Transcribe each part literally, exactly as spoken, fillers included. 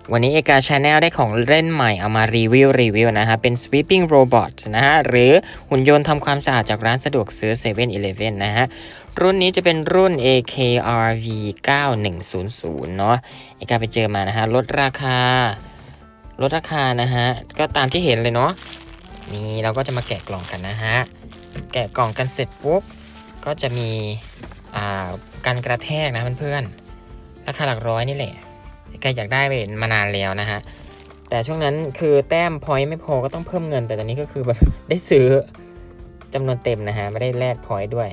วันนี้เอกาชาแนลได้ของเล่นใหม่เอามารีวิวรีวิวนะฮะเป็น sweeping robot นะฮะหรือหุ่นยนต์ทำความสะอาดจากร้านสะดวกซื้อ เซเว่น อีเลฟเว่น นะฮะรุ่นนี้จะเป็นรุ่น เอ เค อาร์ วี เก้าหนึ่งศูนย์ศูนย์ เนาะเอกาไปเจอมานะฮะลดราคาลดราคานะฮะก็ตามที่เห็นเลยเนาะนี่เราก็จะมาแกะกล่องกันนะฮะแกะกล่องกันเสร็จปุ๊บก็จะมีอ่ากันกระแทกนะเพื่อนๆราคาหลักร้อยนี่แหละใครอยากได้ไปมานานแล้วนะฮะแต่ช่วงนั้นคือแต้มพอยต์ไม่พอก็ต้องเพิ่มเงินแต่ตอนนี้ก็คือแบบได้ซื้อจำนวนเต็มนะฮะไม่ได้แลกพอยต์ด้วย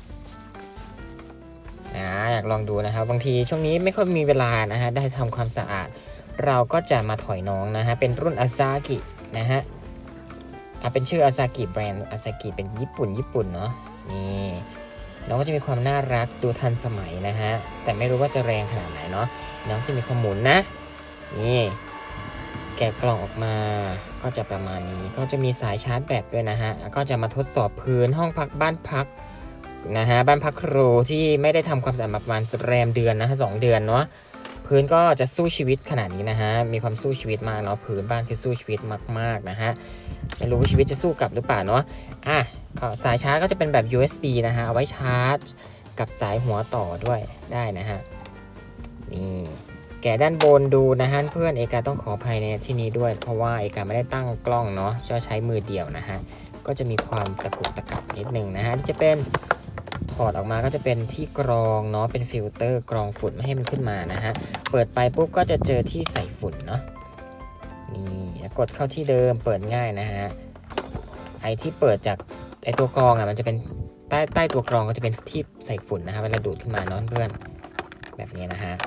อ่าอยากลองดูนะครับบางทีช่วงนี้ไม่ค่อยมีเวลานะฮะได้ทำความสะอาดเราก็จะมาถอยน้องนะฮะเป็นรุ่นอาซากินะฮะอ่าเป็นชื่ออาซากิแบรนด์อาซากิเป็นญี่ปุ่นญี่ปุ่นเนาะนี่น้องก็จะมีความน่ารักดูทันสมัยนะฮะแต่ไม่รู้ว่าจะแรงขนาดไหนเนาะน้องจะมีความหมุนนะนี่แกะกล่องออกมาก็จะประมาณนี้ก็จะมีสายชาร์จแบตด้วยนะฮะก็จะมาทดสอบพื้นห้องพักบ้านพักนะฮะบ้านพักครูที่ไม่ได้ทำความสะอาดมาประมาณแรมเดือนนะฮะสองเดือนเนาะพื้นก็จะสู้ชีวิตขนาดนี้นะฮะมีความสู้ชีวิตมากเนาะพื้นบ้านคือสู้ชีวิตมากๆนะฮะไม่รู้ว่าชีวิตจะสู้กลับหรือเปล่าเนาะอ่ะสายชาร์จก็จะเป็นแบบ ยู เอส บี นะฮะเอาไว้ชาร์จกับสายหัวต่อด้วยได้นะฮะนี่แกะด้านบนดูนะฮะเพื่อนเอกาต้องขออภัยในที่นี้ด้วยเพราะว่าเอกาไม่ได้ตั้งกล้องเนาะจะใช้มือเดียวนะฮะก็จะมีความตะกุกตะกักนิดนึงนะฮะที่จะเป็นถอดออกมาก็จะเป็นที่กรองเนาะเป็นฟิลเตอร์กรองฝุ่นไม่ให้มันขึ้นมานะฮะเปิดไปปุ๊บก็จะเจอที่ใส่ฝุ่นเนาะนี่กดเข้าที่เดิมเปิดง่ายนะฮะไอที่เปิดจากไอตัวกรองอ่ะมันจะเป็นใต้ใต้ตัวกรองก็จะเป็นที่ใส่ฝุ่นนะฮะเวลาดูดขึ้นมาเนาะเพื่อนแบบนี้นะฮะ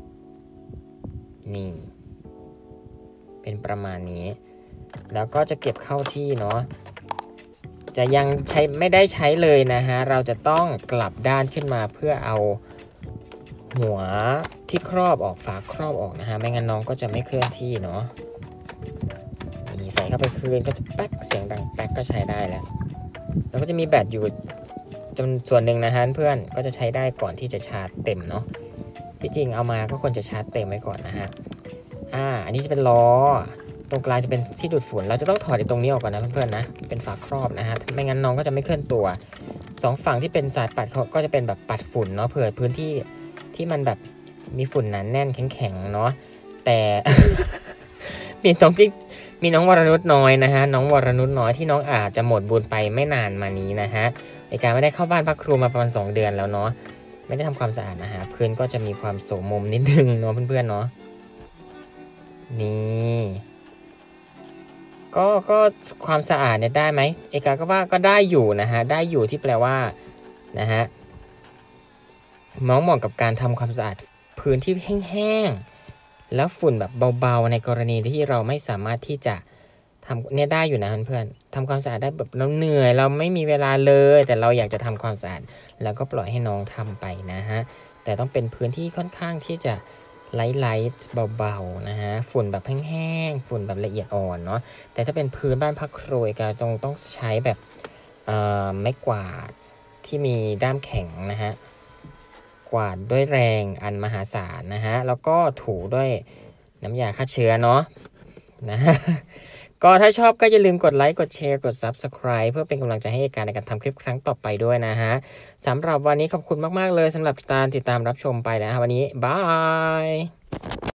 นี่เป็นประมาณนี้แล้วก็จะเก็บเข้าที่เนาะจะยังใช้ไม่ได้ใช้เลยนะฮะเราจะต้องกลับด้านขึ้นมาเพื่อเอาหัวที่ครอบออกฝาครอบออกนะฮะไม่งั้นน้องก็จะไม่เคลื่อนที่เนาะนี่ใส่เข้าไปคืนก็จะแป๊กเสียงดังแป๊กก็ใช้ได้แล้วแล้วก็จะมีแบตอยู่จำนวนส่วนหนึ่งนะฮะเพื่อนก็จะใช้ได้ก่อนที่จะชาร์จเต็มเนาะที่จริงเอามาก็ควรจะชาร์จเต็มไว้ก่อนนะฮะอ่าอันนี้จะเป็นล้อตรงกลางจะเป็นที่ดูดฝุ่นเราจะต้องถอดตรงนี้ออกก่อนนะเพื่อนๆนะเป็นฝาครอบนะฮะไม่งั้นน้องก็จะไม่เคลื่อนตัวสองฝั่งที่เป็นสายปัดเขาก็จะเป็นแบบปัดฝุ่นเนาะเผื่อพื้นที่ที่มันแบบมีฝุ่นหนาแน่นแข็งๆเนาะแต่ มีตรงที่มีน้องวรนุชน้อยนะฮะน้องวรนุชน้อยที่น้องอาจจะหมดบุญไปไม่นานมานี้นะฮะในการไม่ได้เข้าบ้านพักครูมาประมาณสองเดือนแล้วเนาะไม่ได้ทำความสะอาดนะฮะพื้นก็จะมีความโสมมนิดนึงเนาะเพื่อนๆเนาะนี่ก็ก็ความสะอาดเนี่ยได้ไหมเอกาก็ว่าก็ได้อยู่นะฮะได้อยู่ที่แปลว่านะฮะน้องเหมาะกับการทำความสะอาดพื้นที่แห้งๆแล้วฝุ่นแบบเบาๆในกรณีที่เราไม่สามารถที่จะทำเนี่ยได้อยู่นะเพื่อนๆทำความสะอาดได้แบบเราเหนื่อยเราไม่มีเวลาเลยแต่เราอยากจะทำความสะอาดแล้วก็ปล่อยให้น้องทำไปนะฮะแต่ต้องเป็นพื้นที่ค่อนข้างที่จะไลท์ๆเบาๆนะฮะฝุ่นแบบแห้งๆฝุ่นแบบละเอียดอ่อนเนาะแต่ถ้าเป็นพื้นบ้านพักครูก็จงต้องใช้แบบเอ่อไม้กวาดที่มีด้ามแข็งนะฮะกวาดด้วยแรงอันมหาศาลนะฮะแล้วก็ถูด้วยน้ำยาฆ่าเชื้อเนาะนะก็ถ้าชอบก็อย่าลืมกดไลค์กดแชร์กด ซับสไครบ์ เพื่อเป็นกำลังใจให้การในการทำคลิปครั้งต่อไปด้วยนะฮะสำหรับวันนี้ขอบคุณมากๆเลยสำหรับการติดตามรับชมไปแล้ววันนี้บาย